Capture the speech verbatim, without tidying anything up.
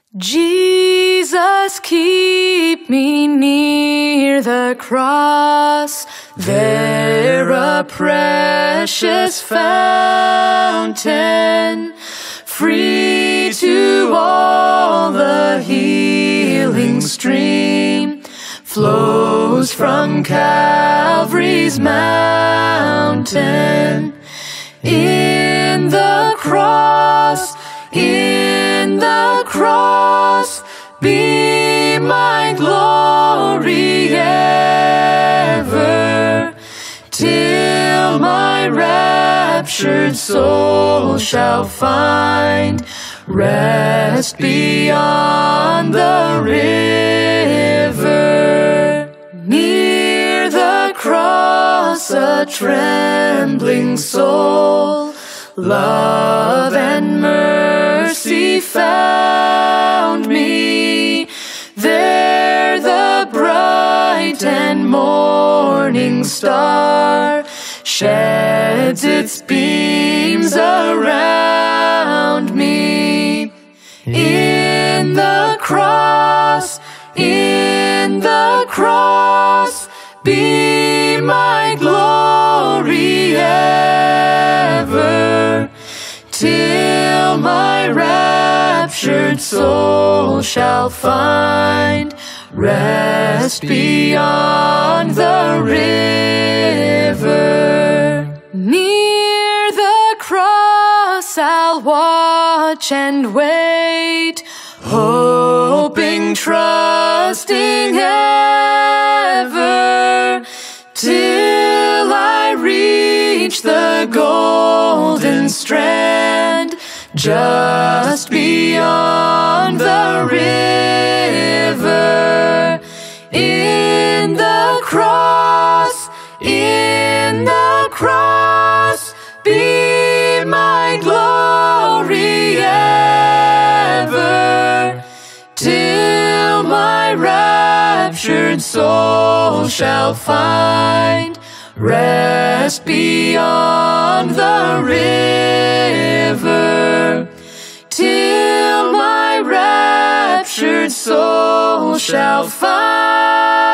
Jesus, keep me near the cross, there a precious fountain, free to all the healing stream, flows from Calvary's mountain. In the cross, in the cross, be my glory ever, till my raptured soul shall find rest beyond the river. Near the cross a trembling soul, love and mercy found me. There the bright and morning star sheds its beams around me. In the cross, in the cross, be my glory ever, till my raptured soul shall find rest beyond the river. Near the cross I'll watch and wait, hoping, trusting ever, till I reach the golden strand, just beyond the river. In the cross, in the cross, be my glory ever, till my raptured soul shall find rest beyond the river, till my raptured soul shall find